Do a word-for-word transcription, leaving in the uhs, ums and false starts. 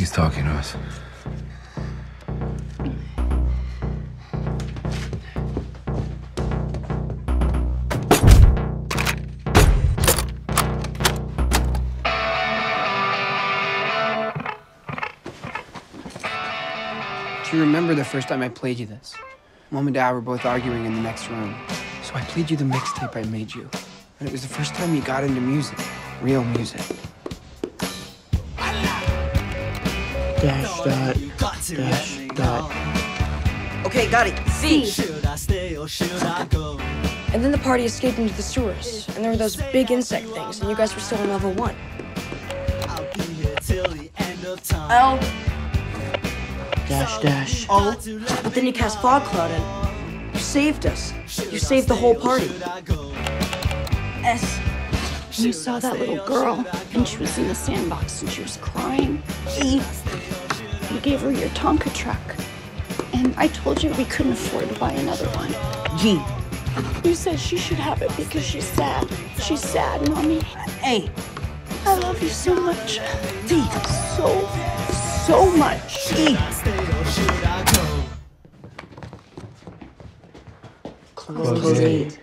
He's talking to us. Do you remember the first time I played you this? Mom and Dad were both arguing in the next room. So I played you the mixtape I made you. And it was the first time you got into music. Real music. Dash dot, dash dot. Okay, got it. C. And then the party escaped into the sewers, and there were those big insect things, and you guys were still in level one. L. Dash dash. O. But then you cast Fog Cloud and you saved us. You saved the whole party. S. You saw that little girl, and she was in the sandbox, and she was crying. E. You gave her your Tonka truck, and I told you we couldn't afford to buy another one. G. You said she should have it because she's sad. She's sad, Mommy. A. I love you so much. T. So, so much. E. Close eight.